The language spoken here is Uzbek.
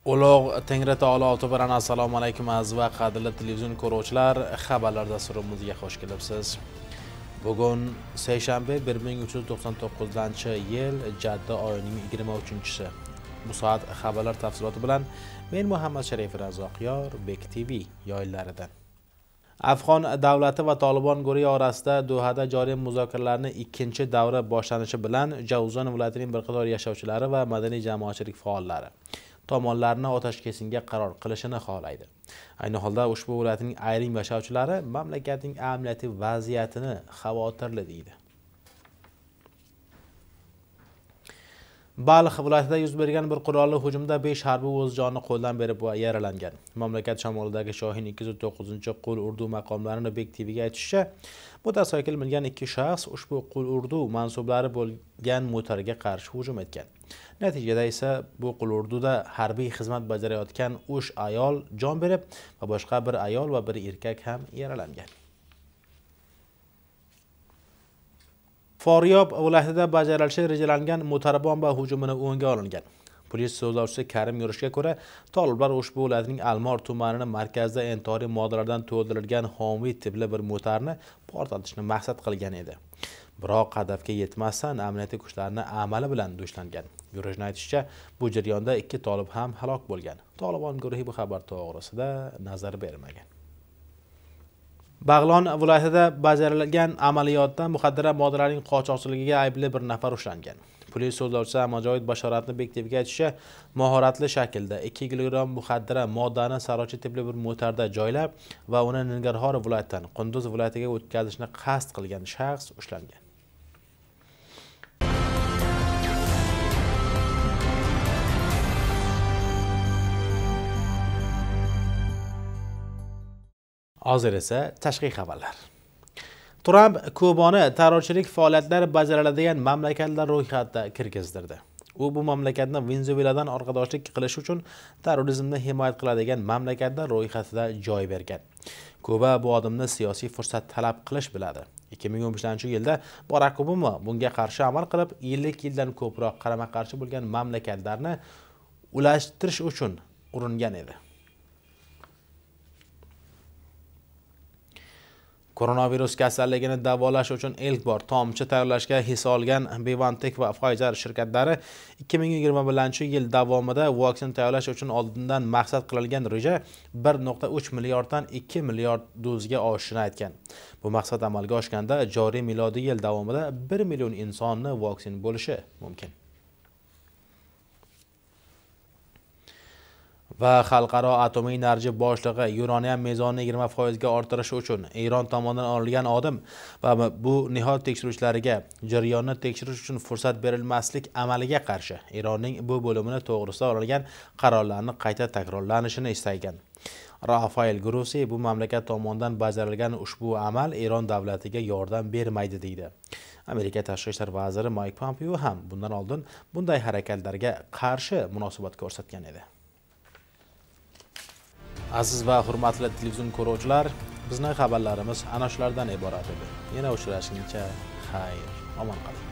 Ulug' Tengri taolo oti bilan assalomu alaykum aziz va qadrli televizion ko'ruvchilar, xabarlar dasturimizga xush kelibsiz. Bugun seshanba 1399-yil Jadda oyining 23-si. Bu soat xabarlar tafsiloti bilan men Muhammad Sharif Razzoqyor, Bek TV yoyinlaridan. Afg'on davlati va Tolibon guruhi orasida Dohada joriy muzokaralarning ikkinchi davri boshlanishi bilan Javuzon viloyatining bir qator yashovchilari va madaniy jamoatchilik faollari tomonlarni otashkesinga qaror qilishini xohlaydi. Ayni holda ushbu viloyatning ayrim yashovchilari mamlakatning amniyati vaziyatini xavotirli deydi. Balx viloyatida yuz bergan bir qurolli hujumda 5 harbiy o'z jonini qo'ldan berib yaralangan. Mamlakat shimolidagi Shohin 209-Qul Urdu maqomlarini Bek TV'ga aytishicha, mototsiklga mingan 2 shaxs ushbu Qul Urdu mansublari bo'lgan motorga qarshi hujum etgan. Natijada esa bu Qul Urduda harbiy xizmat bajarayotgan 3 ayol jon berib va boshqa bir ayol va bir erkak ham yaralangan. Foryob viloyatida bajarilishi rejalangan motorbomba hujumini o'nga olingan. Polis so'zlovchisi Karim Yurishga ko'ra, toliblar ushbu viloyatning Almor tumanining markazida intihoriy moddalardan to'ldirilgan homid tipli bir motorni portlatishni maqsad qilgan edi. Biroq hadafga yetmasdan amniyat kuchlarining amali bilan dushlangan. Yurishning aytishicha, bu jarayonda 2 tolib ham halok bo'lgan. Tolibon guruhi bu xabar to'g'risida nazar bermagan. Bag'lon viloyatida bajarilgan amaliyotda muxaddara moddalarning qochoqchiligiga aybli bir nafar ushlangan. Polis so'zlovchisi Amajoid Bashoratni Bek TV'ga aytishicha, mahoratli shaklda 2 kilogramm muxaddara moddani sarochi tipli bir motorda joylab va uni Ningirhor viloyatidan Qunduz viloyatiga o'tkazishni qasd qilgan shaxs ushlangan. Hozir esa tashqi xabarlar. Trump Kubani terrorchilik faoliyatlari bajariladigan mamlakatlar ro'yxatiga kirgizdirdi. U bu mamlakatni Venezueladan orqadoshlik qilish uchun terrorizmni himoya qiladigan mamlakatlar ro'yxatida joy bergan. Kuba bu odamni siyosiy fursat talab qilish biladi. 2015-yilda Barack Obama bunga qarshi amal qilib, 50 yildan ko'proq qarama-qarshi bo'lgan mamlakatlarni ulashtirish uchun uringan edi. Koronavirus kasalligini davolash uchun ilk bor tomchi tayyorlashga hissa olgan BioNTech va Pfizer shirkatlari 2021-yil davomida vaksin tayyorlash uchun oldindan maqsad qilingan reja 1.3 milliarddan 2 milliard dozga oshishini aytgan. Bu maqsad amalga oshganda joriy milodiy yil davomida 1 million insonni vaksin bo'lishi mumkin. Va xalqaro atomiy energetika boshlig'i uranium mezonini 20% ga orttirish uchun Eron tomonidan olingan odim va bu nihot tekshiruvchilariga jarayonni tekshirish uchun fursat berilmaslik amaliga qarshi Eronning bu bo'limini to'g'risida olingan qarorlarni qayta takrorlanishini istagan. Rafael Grossi bu mamlakat tomonidan bajarilgan ushbu amal Eron davlatiga yordam bermaydi deydi. Amerika tashqi ishlar vaziri Mike Pompeo ham bundan oldin bunday harakatlarga qarshi munosabat ko'rsatgan edi. Aziz va hurmatli televizion ko'ruvchilar, bizning xabarlarimiz ana shulardan iborat edi. Yana uchrashguncha xayr, omon qoling.